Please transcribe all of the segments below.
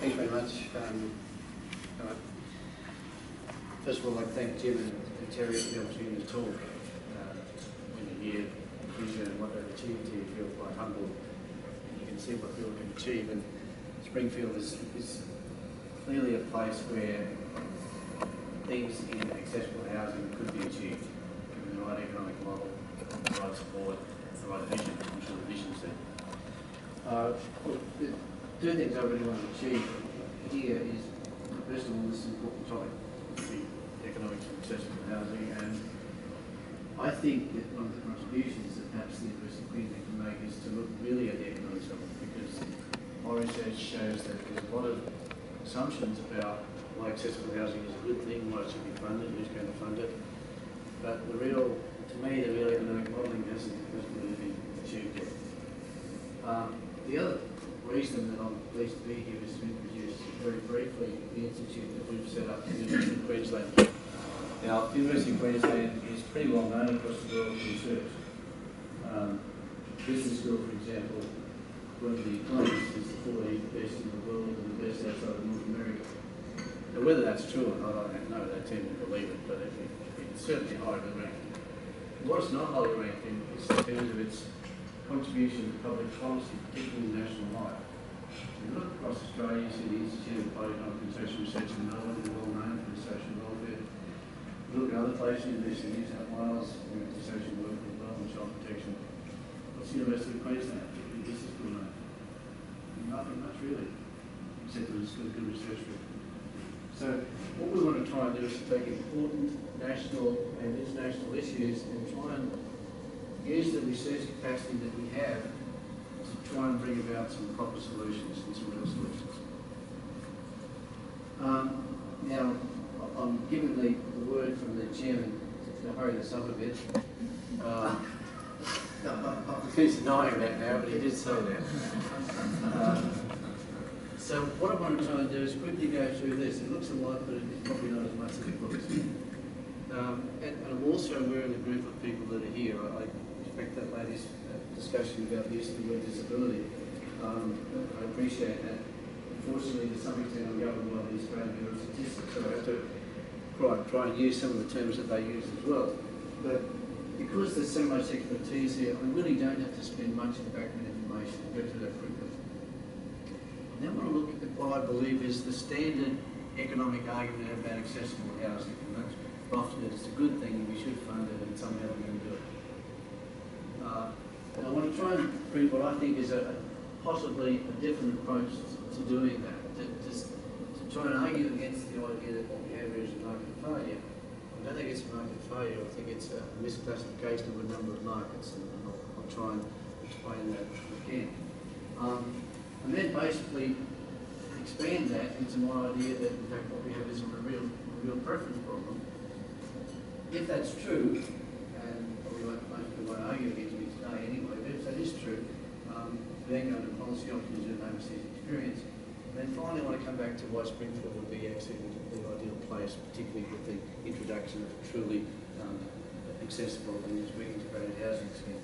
Thanks very much. First of all, I'd like to thank Jim and Terry for the opportunity to talk. When you hear vision and what they've achieved here, you feel quite humble. You can see what people can achieve, and Springfield is clearly a place where things in accessible housing could be achieved, given the right economic model, the right support, the right vision. I'm sure the vision's there. The two things I really want to achieve here is, first of all, this important topic, the economics of accessible housing, and I think that one of the contributions that perhaps the University of Queensland can make is to look really at the economics of it, because my research shows that there's a lot of assumptions about why accessible housing is a good thing, why it should be funded, who's going to fund it, but to me, the real economic modelling hasn't really been achieved yet. The other reason that I'm pleased to be here is to introduce very briefly the institute that we've set up at the University of Queensland. Now, the University of Queensland is pretty well known across the world for research. Business school, for example, one of the economists is the 40 best in the world and the best outside of North America. Now, whether that's true or not, I don't know. They tend to believe it, but it's certainly highly ranked. What it's not highly ranked in is in terms of its contribution to public policy, particularly national life. If you look across Australia, you see the Institute of Public Health and Social Research in Melbourne, they're well known for social welfare. You look at other places, University of New South Wales, we went to social work as well and child protection. What's the University of Queensland? This is good known. Nothing much really, except that it's got good research for it. So what we want to try and do is to take important national and international issues and try and use the research capacity that we have to try and bring about some proper solutions and some real solutions. Now, I'm given the word from the chairman to hurry this up a bit. He's denying that now, but he did say that. So what I want to try and do is quickly go through this. It looks a lot, but it's probably not as much as it looks. And I'm also aware of the group of people that are here. I respect that lady's discussion about the use of the word disability. I appreciate that. Unfortunately, to some extent, I'm governed by the Australian Bureau of Statistics, so I have to try and use some of the terms that they use as well. But because there's so much expertise here, I really don't have to spend much of the background information to go through that quickly. And then I want to look at what I believe is the standard economic argument about accessible housing. And that's often that it's a good thing and we should fund it, and somehow we're going to do it. And I want to try and bring what I think is possibly a different approach to doing that, to try and argue against the idea that what we have is market failure. I don't think it's a market failure, I think it's a misclassification of a number of markets, and I'll try and explain that if I can. And then basically expand that into my idea that in fact what we have is a real preference problem. If that's true, and most people won't argue against me today anyway, but if that is true, then go to policy options and overseas experience. And then finally I want to come back to why Springfield would be actually the ideal place, particularly with the introduction of a truly accessible and integrated housing scheme.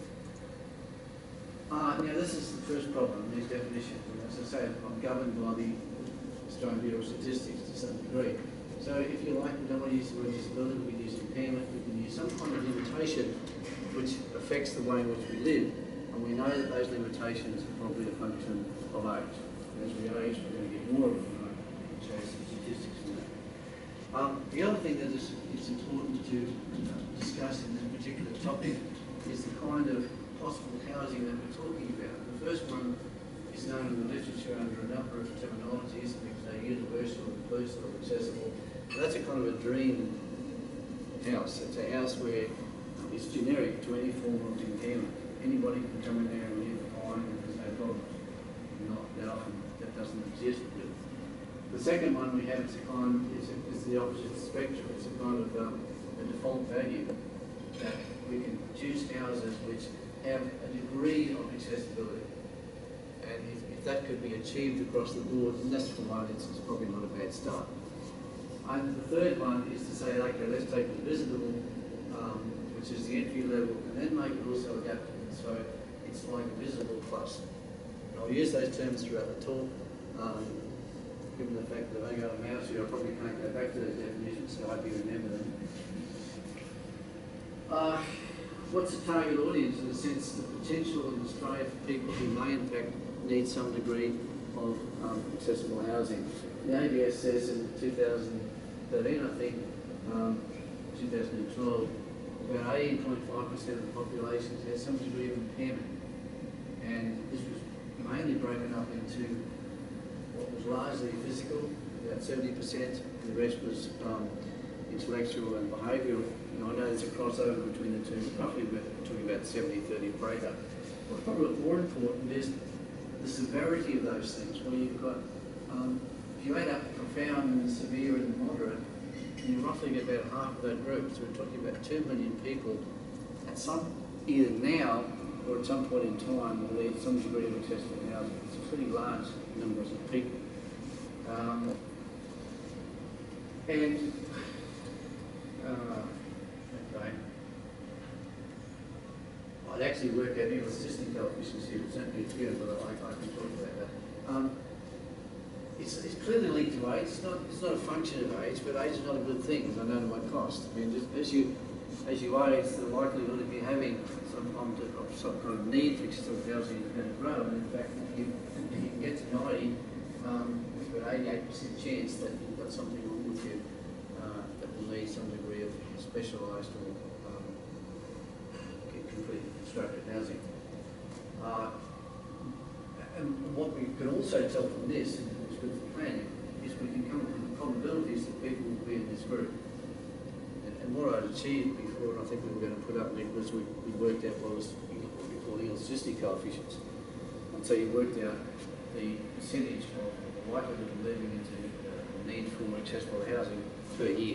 Now this is the first problem, these definitions. And as I say, I'm governed by the Australian Bureau of Statistics to some degree. So if you like, we don't want to use the word disability, we can use impairment, we can use some kind of limitation which affects the way in which we live. And we know that those limitations are probably a function of age. As we age, we're going to get more of them, which shows some statistics on that. The other thing that is important to discuss in this particular topic is the kind of possible housing that we're talking about. The first one is known in the literature under a number of terminologies, things like universal, inclusive, accessible. That's a kind of a dream house. It's a house where it's generic to any form of impairment. Anybody can come in there and live fine and there's no problems. Not that often that doesn't exist. The second one we have is the opposite spectrum. It's a kind of a default value that we can choose houses which have a degree of accessibility. And if that could be achieved across the board, then that's for mine, it's probably not a bad start. And the third one is to say, okay, let's take the visible, which is the entry level, and then make it also adaptable. So it's like a visible plus. And I'll use those terms throughout the talk given the fact that I got a mouse here, I probably can't go back to those definitions, so I hope you remember them. What's the target audience in the sense the potential in Australia for people who may in fact need some degree of accessible housing? The ABS says in 2013, I think, 2012, about 18.5% of the population has some degree of impairment. And this was mainly broken up into what was largely physical, about 70%, and the rest was intellectual and behavioural. I know there's a crossover between the two, roughly we're talking about 70-30 breakup. What's probably more important is the severity of those things, where you've got, if you add up profound, severe and moderate, you roughly get about half of that group. So we're talking about 2 million people at either now or at some point in time will need some degree of accessible housing. It's a pretty large number of people. Okay. I'd actually work out elasticity coefficients here, it's certainly good, but I can talk about that. It's clearly linked to age. It's not a function of age, but age is not a good thing, as I know to my cost. I mean, as you age, the likelihood of you having some kind of need for accessible housing is going to grow. And in fact, if you can get to 90, you've got 88% chance that you've got something wrong with you that will need some degree of specialised or completely constructed housing. And what we can also tell from this, and it's good for planning, is we can come up with the probabilities that people will be in this group. And what I'd achieved before, and I think we were going to put up, Nick, was we worked out what we call elasticity coefficients. And so you worked out the percentage of the likelihood of moving into the need for accessible housing per year.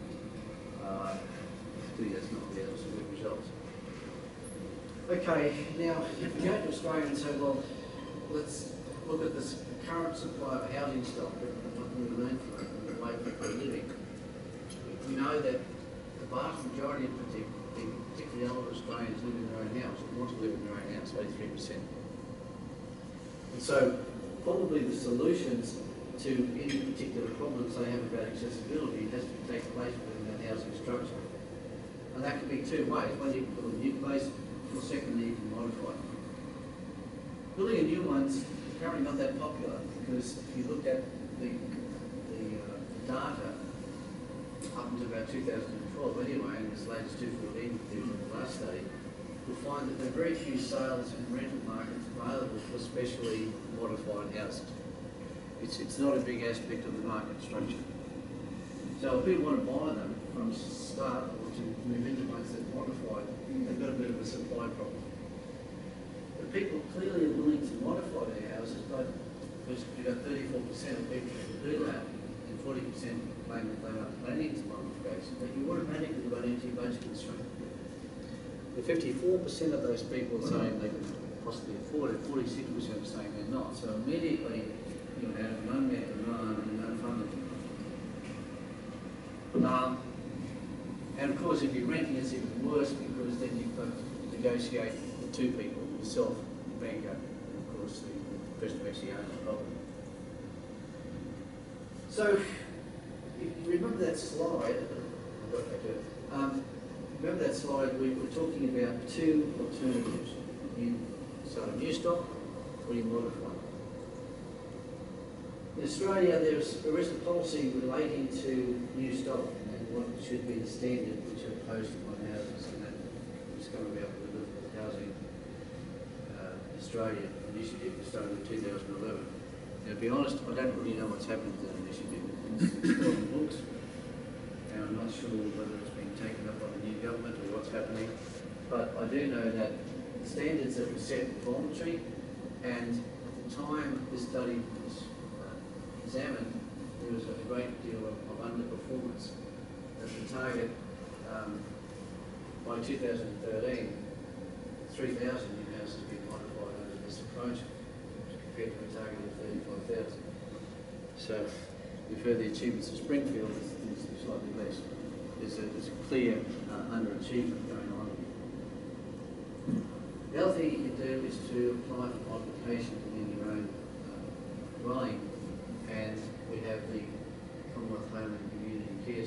Clearly that's not the absolute results. Okay, now if we go to Australia and say, well, let's look at this current supply of housing stock and what we learn from it and the way people are living. We know that the vast majority of particularly older Australians live in their own house, or want to live in their own house, 83%. And so probably the solutions to any particular problems they have about accessibility has to take place within that housing structure. And that can be two ways. One, you can build a new place, or secondly, you can modify it. Building a new one's apparently not that popular, because if you look at the data up until about 2012 anyway, and this latest 2014 division, the last study, you'll find that there are very few sales and rental markets available for specially modified houses. It's not a big aspect of the market structure. So if people want to buy them from start or to move into ones that are modified, they've got a bit of a supply problem. But people clearly are willing to modify their houses, but because you've got 34% of people who do that, and 40% claim that they aren't planning to modification, but you automatically run into your budget constraint. The 54% of those people are saying they can possibly afford it, 46% are saying they're not. So immediately you have an unmet demand and no funding. And of course, if you're renting, it's even worse, because then you've got to negotiate with two people, yourself, your banker, and of course the person who actually owns the property. So, if you remember that slide, remember that slide, we were talking about two alternatives. You sell a new stock or you modify. In Australia, there is a policy relating to new stock and what should be the standard which are posted on houses, and that was come about with the Housing Australia initiative that started in 2011. Now, to be honest, I don't really know what's happened to that initiative. It's still on the books, and I'm not sure whether it's been taken up by the new government or what's happening, but I do know that the standards that were set were voluntary, and at the time this study was examined, there was a great deal of underperformance. As the target, by 2013, 3,000 new houses being modified under this approach, compared to a target of 35,000. So we've heard the achievements of Springfield is slightly less. There's a clear underachievement going on. The other thing you can do is to apply for modification within your own dwelling, and we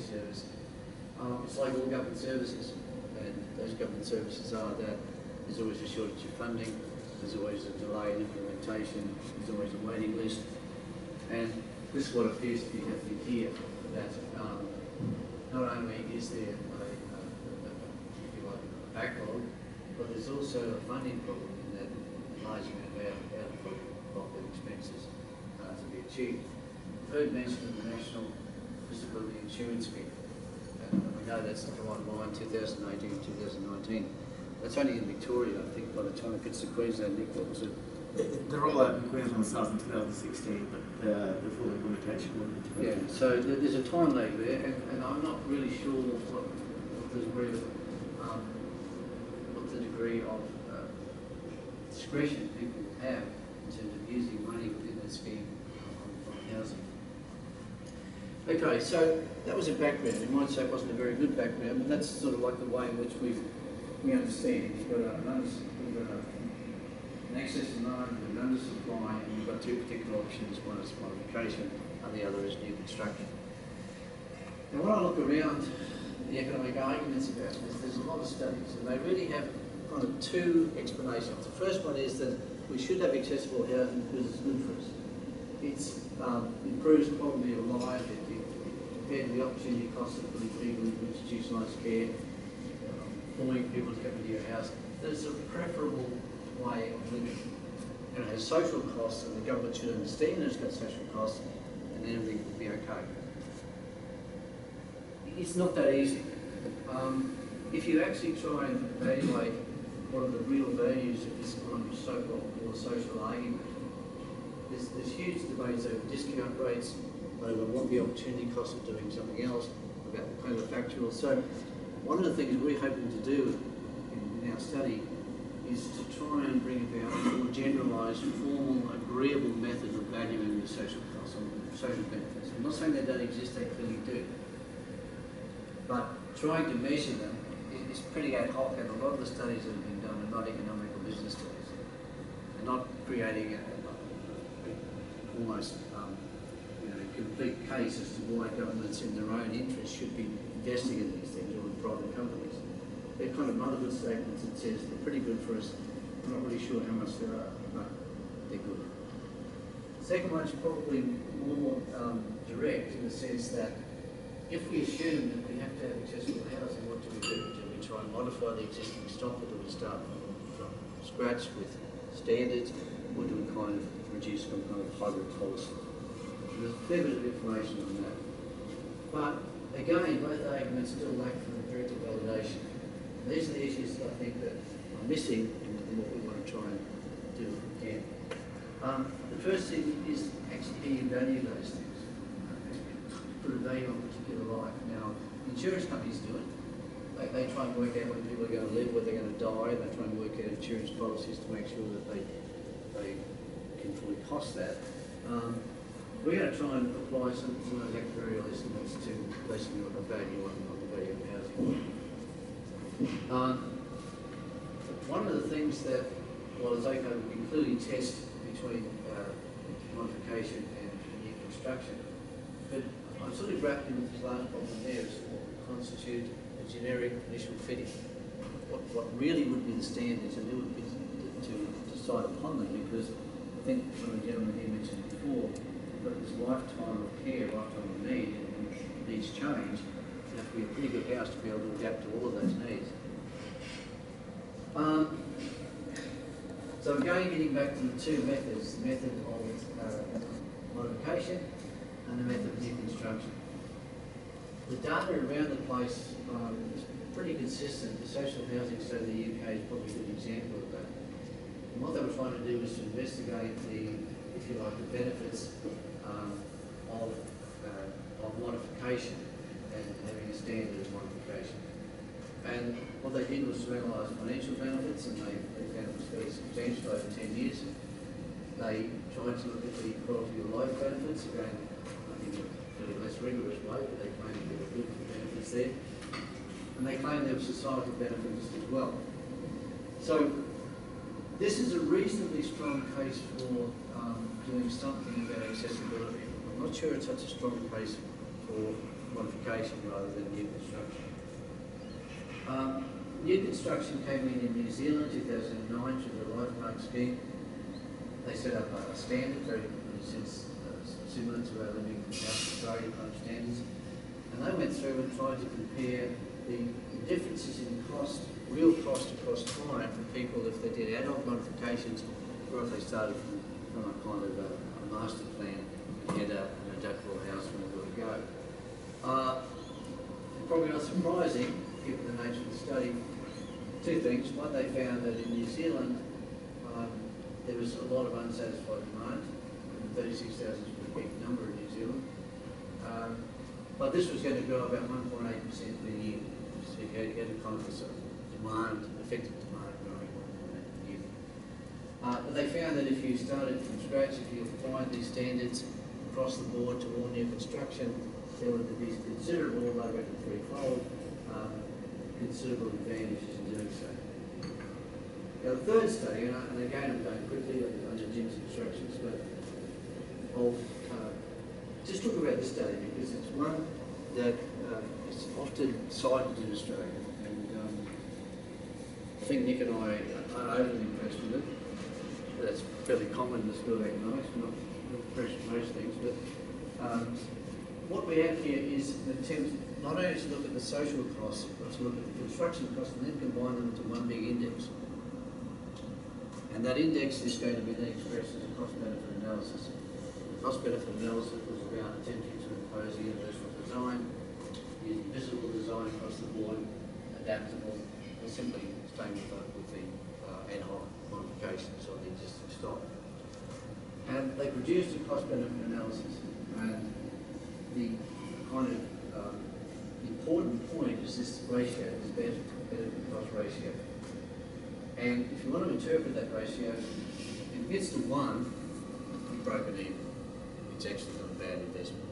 service. It's like all government services, and those government services are that there's always a shortage of funding, there's always a delay in implementation, there's always a waiting list, and this is what appears to be happening here, that not only is there if you like, a backlog, but there's also a funding problem in that large amount of out-of-pocket expenses to be achieved. I've heard mention of the National Disability Insurance Scheme, and we know that's to come online 2018-2019. That's only in Victoria. I think by the time it gets to Queensland, Nick, what was it? The rollout in Queensland starts in 2016, but the full implementation will be 2020. Yeah, so there's a time lag there, and I'm not really sure what the degree of discretion people have in terms of using money within that scheme on housing. Okay, so that was a background. You might say it wasn't a very good background, but that's sort of like the way in which we understand. You've got an excess demand, an undersupply, and you've got two particular options. One is modification, and the other is new construction. Now, when I look around the economic arguments about this, there's a lot of studies, and they really have kind of two explanations. The first one is that we should have accessible housing because it's good for us. It improves quality of life, compared to the opportunity costs of putting people into institutionalised care, employing people to come into your house. There's a preferable way of living. And it has social costs, and the government should understand that it's got social costs, and then everything will be okay. It's not that easy. If you actually try and evaluate what are the real values of this kind of so-called or social argument, there's huge debates over discount rates, over what the opportunity cost of doing something else, about the counterfactual. So one of the things we're hoping to do in our study is to try and bring about a more generalised, formal, agreeable method of valuing the social costs and social benefits. I'm not saying they don't exist, they clearly do. But trying to measure them is pretty ad hoc, and a lot of the studies that have been done are not economic or business studies. They're not creating almost complete case as to why governments in their own interest should be investing in these things, or in private companies. They're kind of motherhood statements that says they're pretty good for us. I'm not really sure how much there are, but they're good. The second one's probably more direct in the sense that if we assume that we have to have accessible housing, what do we do? Do we try and modify the existing stock, or do we start from scratch with standards, or do we kind of reduce some kind of hybrid policy? There's a fair bit of information on that. But again, both arguments still lack from empirical validation. And these are the issues that I think that are missing in what we want to try and do if we can. The first thing is actually how you value those things. Put a value on a particular life. Now, insurance companies do it. They try and work out when people are going to live, when they're going to die, and they try and work out insurance policies to make sure that they can fully cost that. We're going to try and apply some of those actuarial estimates to basically a value on the value of housing. One of the things that, well, as AIBE, we can clearly test between modification and new construction, but I'm sort of grappling with this last problem there is what would constitute a generic initial fitting. What really would be the standards, and who would be to decide upon them, because I think one of the gentlemen here mentioned before, but this lifetime of care, lifetime of need, and needs change, you have to be a pretty good house to be able to adapt to all of those needs. So again, getting back to the two methods, the method of modification and the method of new construction. The data around the place is pretty consistent. The social housing study in the UK is probably a good example of that. And what they were trying to do was to investigate the, if you like, the benefits of modification and having a standard of modification. And what they did was to analyse financial benefits, and they found it was fairly substantial over 10 years. They tried to look at the quality of life benefits, again, I think in a fairly less rigorous way, but they claimed there were good benefits there. And they claimed there were societal benefits as well. So this is a reasonably strong case for doing something about accessibility. I'm not sure it's such a strong case for modification rather than new construction. New construction came in New Zealand 2009 through the Lifemark scheme. They set up a standard very similar to our living house Australia kind of standards, and they went through and tried to compare the differences in cost, real cost across time for people if they did ad hoc modifications or if they started from a kind of a master plan and had an adaptable house from the go. Probably not surprising, given the nature of the study, two things. One, they found that in New Zealand there was a lot of unsatisfied demand, 36,000 is a big number in New Zealand. But this was going to grow about 1.8% per year. So you had a kind of a sort of demand, effective demand growing per year. But they found that if you started from scratch, if you applied these standards across the board to all new construction, there would be considerable, I reckon threefold, considerable advantages in doing so. Now the third study, and again I'm going quickly on the Jim's instructions, but I'll just talk about this study because it's one that is often cited in Australia, and I think Nick and I are overly impressed with it. That's fairly common in the School of Economics, we're not impressed with most things, but what we have here is an attempt not only to look at the social costs, but to look at the construction costs and then combine them into one big index. And that index is going to be then expressed as a cost-benefit analysis. The cost-benefit analysis was about attempting to impose a universal design, using visible design across the board, adaptable, or simply staying with the ad hoc modifications of the existing stock. And they produced a cost-benefit analysis. And the kind of important point is this ratio, this benefit-cost ratio. And if you want to interpret that ratio, if it gets to 1, you've broken even. It's actually not a bad investment.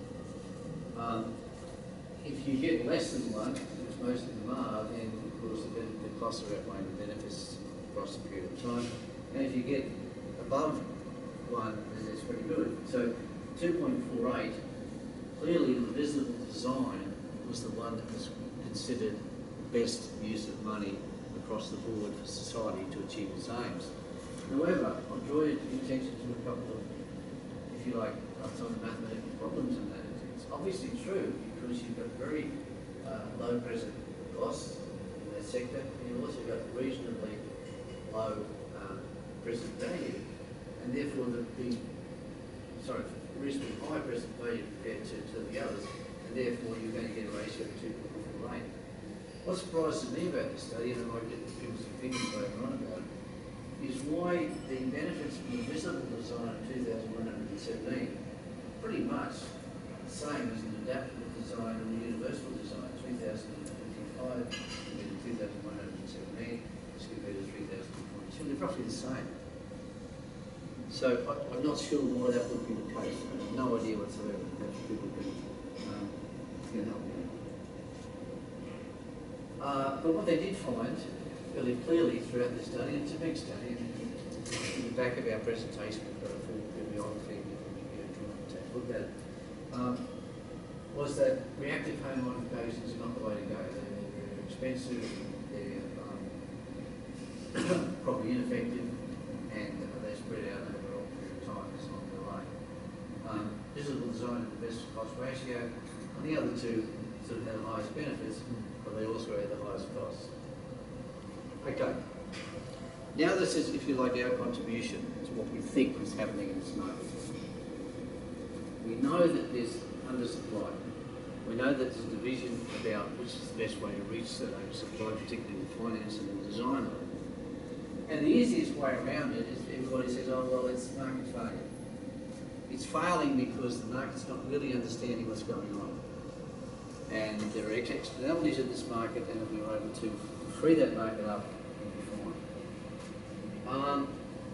If you get less than 1, which most of them are, then of course the costs are outweighing the benefits across the period of time. And if you get above 1, then it's pretty good. So 2.48, clearly the visible design was the one that was considered the best use of money across the board for society to achieve its aims. However, I'll draw your attention to a couple of, if you like, some of the mathematical problems in that. It's obviously true because you've got very low present costs in that sector, and you've also got reasonably low present value, and therefore reasonably high present value compared to the others, and therefore you're going to get a ratio of 2.48. What surprises me about this study, and I might get people's opinions later on about it, is why the benefits from the visible design of 2117 are pretty much the same as an adaptable design and the universal design, 3025 compared to 2117 as compared to 3042. They're roughly the same. So I'm not sure why that would be the case. I have no idea whatsoever. Perhaps people can help me. But what they did find fairly clearly throughout the study, and it's a big study, and in the back of our presentation we've got a full bibliography if you try to take a look at it, was that reactive home modifications are not the way to go. They're expensive, they're probably ineffective, and they spread out over a long period of time. It's not the way. Visible design is the best cost ratio, and the other two sort of have the highest benefits, but they also have the highest costs. Okay. Now this is, if you like, our contribution to what we think is happening in this market. We know that there's undersupply. We know that there's a division about which is the best way to reach that oversupply, particularly with finance and the design of it. And the easiest way around it is everybody says, oh, well, it's market failure. It's failing because the market's not really understanding what's going on. And there are externalities in this market, and if we were able to free that market up, we'd be fine.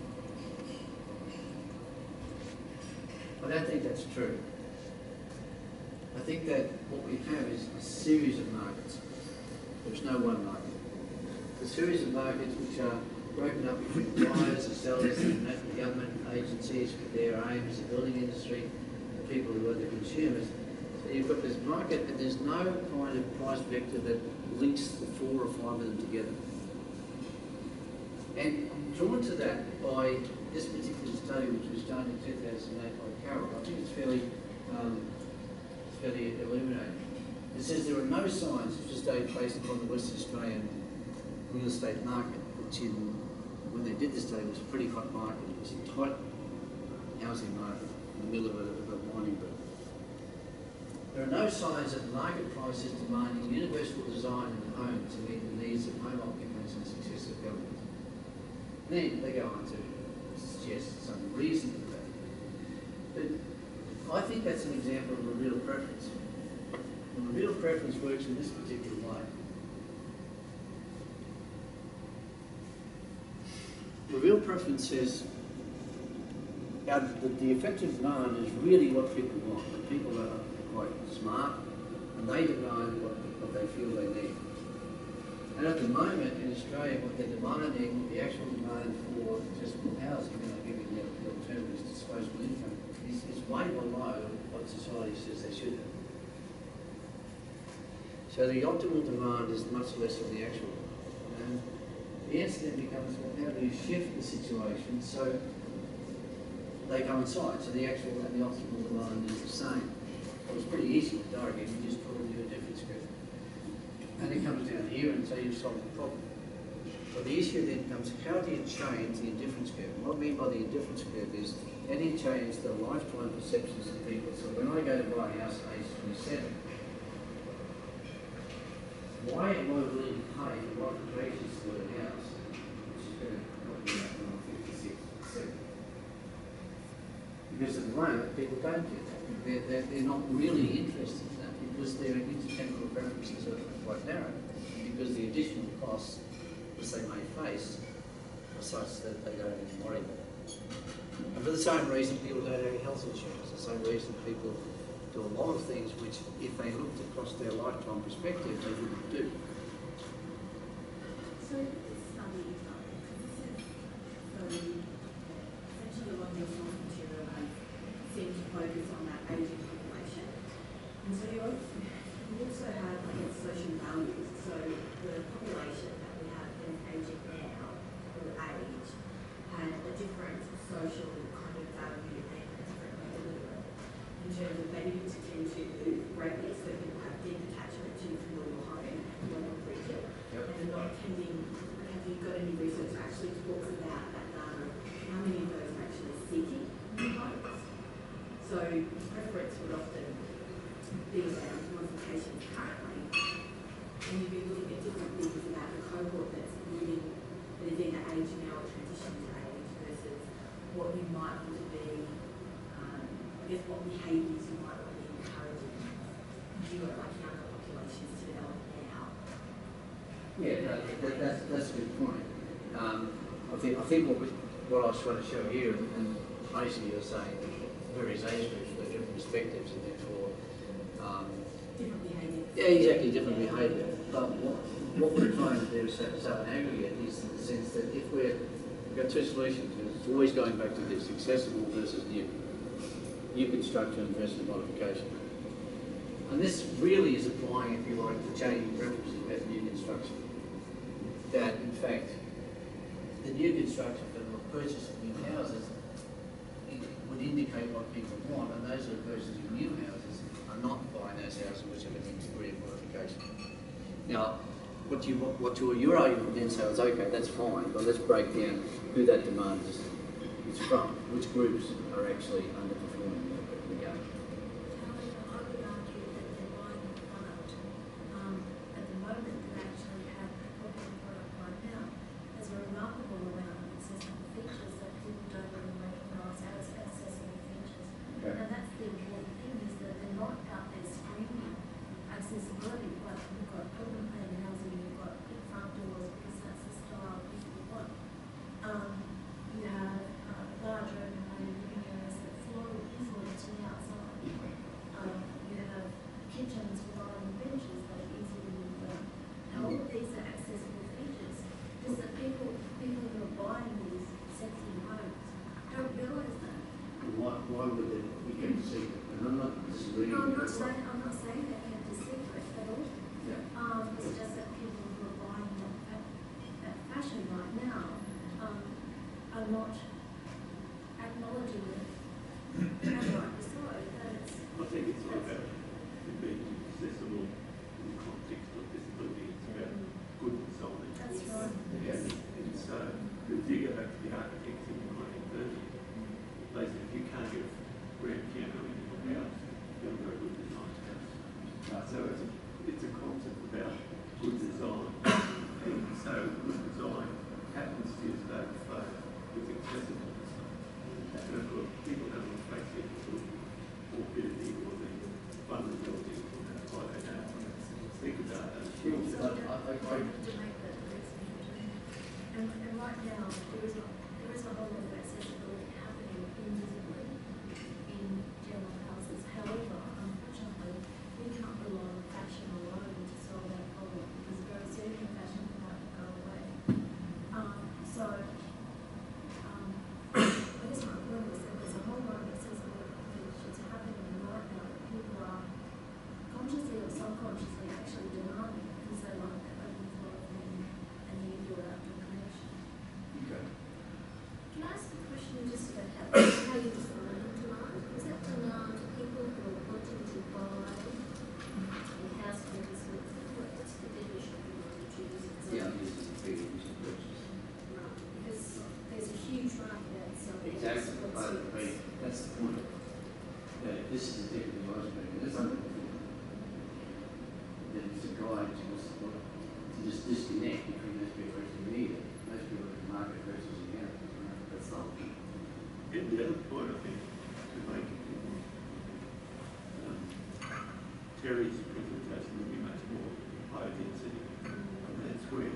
I don't think that's true. I think that what we have is a series of markets. There's no one market. It's a series of markets which are broken up between buyers and sellers and government agencies with their aims, the building industry, the people who are the consumers. So you've got this market, and there's no kind of price vector that links the 4 or 5 of them together. And I'm drawn to that by this particular study, which was done in 2008 by Carroll. I think it's fairly illuminating. It says there are no signs of just based upon the Western Australian real estate market, which when they did this study was a pretty hot market. It was a tight housing market in the middle of a mining boom. There are no signs that the market price is demanding universal design in the home to meet the needs of home occupants and successive governments. Then they go on to suggest some reason for that. But I think that's an example of a real preference. And a real preference works in this particular way. The real preference says that the effective demand is really what people want. The people are quite smart, and they demand what they feel they need. And at the moment in Australia, what they're demanding, the actual demand for accessible housing, and I'll give you the alternative, is disposable income, is way below what society says they should have. So the optimal demand is much less than the actual. And the answer then becomes, well, how do you shift the situation so they coincide, so the actual and the optimal demand is the same? Well, it's pretty easy with diagram, you just put it in a difference curve. And it comes down here and so you've solved the problem. But the issue then becomes, how do you change the indifference curve? And what I mean by the indifference curve is, how do you change the lifetime perceptions of people? So when I go to buy a house at age 27, why am I willing to pay for modifications to a house, which is going to help me out when I'm 56, 70? Because at the moment, people don't get that. They're not really interested in that because their intertemporal preferences are quite narrow. Because the additional costs which they may face are such that they don't even worry about it. And for the same reason, people don't have health insurance. The same reason people do a lot of things which, if they looked across their lifetime perspective, they wouldn't do. So this study, essentially a lot of your source material has seemed to focus on that aging population. And so you also have, I guess, social values. So the population that we have in aging now, or age, had a different social kind of value and a different mobility in terms of they needed to tend to move greatly, so people have deep attachment to your familial home, local region, and not tending. Have you got any research that actually talks about that data? How many of those are actually seeking new homes? So preference would often be around modifications currently, and you'd be looking at different things about the cohort that's moving, that is either age now or transitioning to age versus what you might want to be, I guess what behaviours you might want to be encouraging newer, like younger populations to develop now. Yeah, that's a good point. I think what I was trying to show here, and basically you're saying various age groups have different perspectives and therefore Different behaviours. yeah, exactly, different behaviour. But what we're trying to do is have an aggregate is in the sense that if we've got two solutions, it's always going back to this, accessible versus new construction versus modification. And this really is applying, if you like, the changing preferences about new construction. That in fact, the new construction for the purchase of new houses would indicate what people want, and those who are purchasing new houses are not buying those houses which have a degree of modification. Now, your argument then says, okay, that's fine, but let's break down who that demand is from, which groups are actually underperforming the game. I would argue that they're buying the product at the moment that actually have a popular product right now has a remarkable amount of accessible features that people don't even recognise as accessible features. Okay. And that's the important thing, is that they're not out there screaming accessibility, but you've got open plan housing, you've got big front doors because that's the style people want. You have large open plan living areas that flow disagreeing. No, I'm not saying they have to secret at all. Yeah. It's just that people who are buying that fashion right now are not acknowledging it. And rightly so, that it's. I think it's all about it being accessible in the context of disability. It's about good design. That's right. Yeah. And so, if you go back to the architects in the 1930s, they said if you can't get a grand piano in your house, you haven't got a good design house. So it's a concept about good design. And so good design happens to use that flow with accessible design. And of course, people don't want to face it sort of morbidity or the vulnerability or why they don't think about those things. So to make that connection between, and right now there is a whole lot of accessibility happening invisibly in general houses. However, unfortunately, we can't rely on fashion alone to solve that problem because very soon fashion might go away. I guess my point is that there's a whole lot of accessibility issues happening right now that people are consciously or subconsciously actually demanding because they like that open flow and the indoor-outdoor connection. Okay. Can I ask a question just about how you define demand? Is that demand people who are wanting to buy a house for business? What's the definition of demand that you use? Yeah, this is a big issue. Right. Because there's a huge market outside. Exactly. That's the point. Yeah, this is a different iceberg. There's something that it's a guide to just disconnect between those people who actually need it. Most people in the market versus the general. That's the whole thing. And the other point, I think, to make it Terry's presentation will be much more high density, and that's where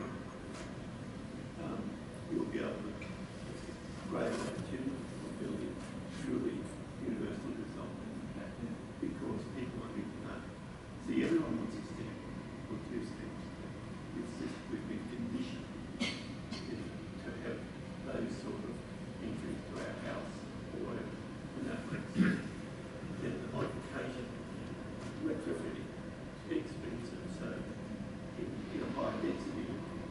you'll be able to greater opportunity for building truly universal design, because people want to know. See, everyone wants a step or two steps. It's just we've been conditioned to have those sort of entries to our house or whatever. And that makes sense. Then the modification, retrofitting, is expensive. So in a high density,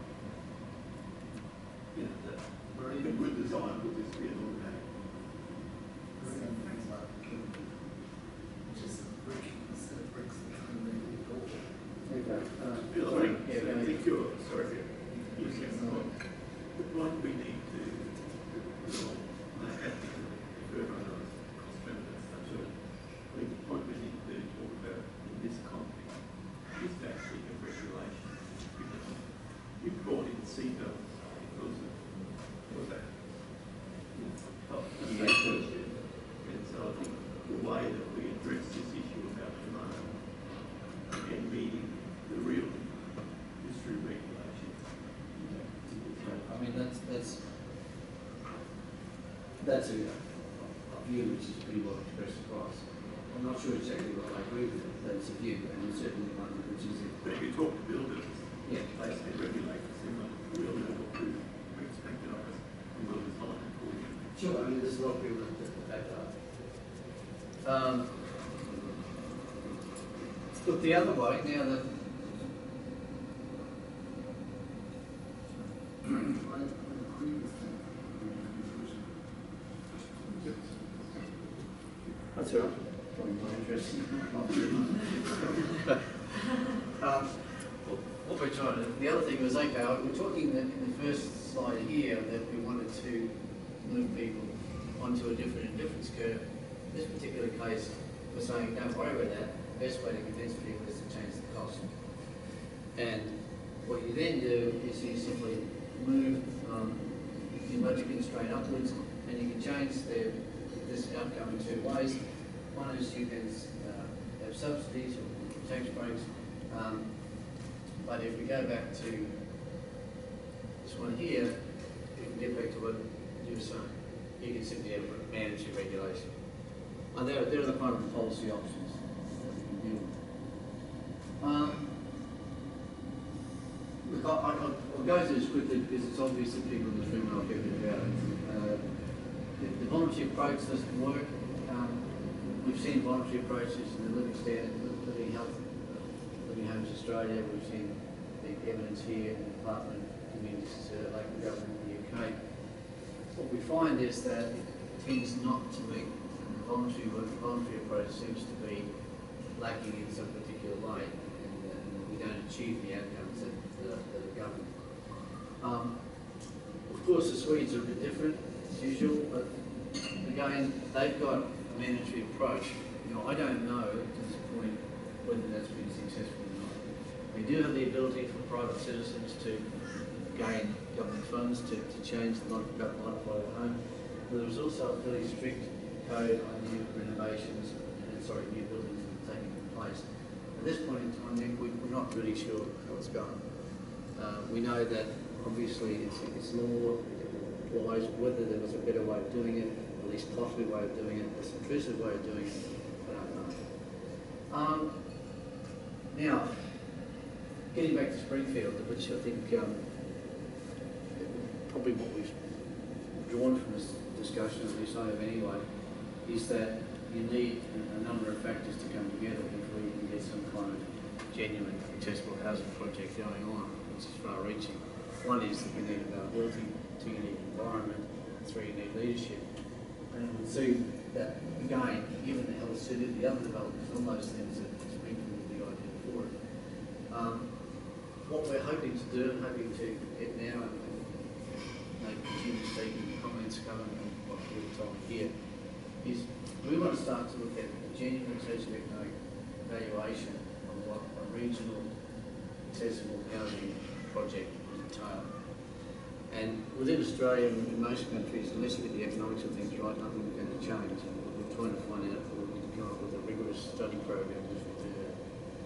even good design will just be an automatic. Just a brick instead of bricks that kind of make it all. I think you're, sorry, you're saying the point we need to resolve, and I have to further on cost benefit stuff, so I think the point we need to talk about in this context is to actually have regulation. Because we've brought in seatbelts because of that. And so I think the way that we address this issue about demand and meeting the real is through regulation. I mean, that's a view which is pretty well expressed across. I'm not sure exactly what I agree with it, but it's a view, and it's certainly one which is But if you talk to builders, yeah, they say regulate similar, real level to expect of us, and we'll design accordingly. sure. I mean, there's a lot of people that back that up. Look the other way now that. That's all right. Probably more interesting. What we're trying to, the other thing was, okay, we're talking that in the first slide here that we wanted to move people onto a different indifference curve. In this particular case, we're saying don't worry about that. The best way to convince people is to change the cost. And what you then do is you simply move your budget constraint upwards, and you can change this outcome in two ways. One is you can have subsidies or tax breaks, but if we go back to this one here, you can get back to what you were saying. You can simply have manage your regulation. And there are the kind of policy options that we can deal with. Look, I'll go through this quickly because it's obvious that people in this room are not getting about it. The voluntary approach doesn't work. we've seen voluntary approaches in the living standard, living health, living homes Australia. We've seen the evidence here in the Department of Communities, local government in the UK. What we find is that it tends not to be, the voluntary approach seems to be lacking in some particular way, and we don't achieve the outcomes that are governed. Of course, the Swedes are a bit different, as usual, but again, they've got a mandatory approach. You know, I don't know at this point whether that's been successful or not. We do have the ability for private citizens to gain government funds to change the modify the home. But there's also a fairly strict code on new renovations, new buildings that are taking place. At this point in time, Nick, we're not really sure how it's going. We know that obviously it's law wise, whether there was a better way of doing it, a least costly way of doing it, a less intrusive way of doing it, I don't know. Now, getting back to Springfield, which I think probably what we've drawn from this discussion, at least I have anyway, is that you need a number of factors to come together before you can get some kind of genuine accessible housing project going on, which is far-reaching. One is that we need availability, two, you need environment, three, you need leadership. And we'll see that, again, given the health city, the other developments, all those things that Springfield would be ideal for it. What we're hoping to do, and hoping to get now, and continue taking comments coming on what we're told here, is we want to start to look at a genuine socioeconomic evaluation of what a regional accessible housing project would entail. And within Australia and in most countries, unless you get the economics of things right, nothing's going to change. We're trying to find out, we need to come up with a rigorous study program as we do that.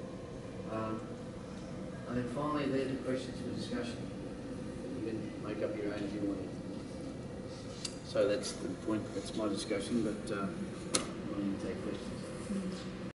And then finally, there's the questions for discussion. You can make up your own if you want. So that's the point, that's my discussion, but I'm going to take questions.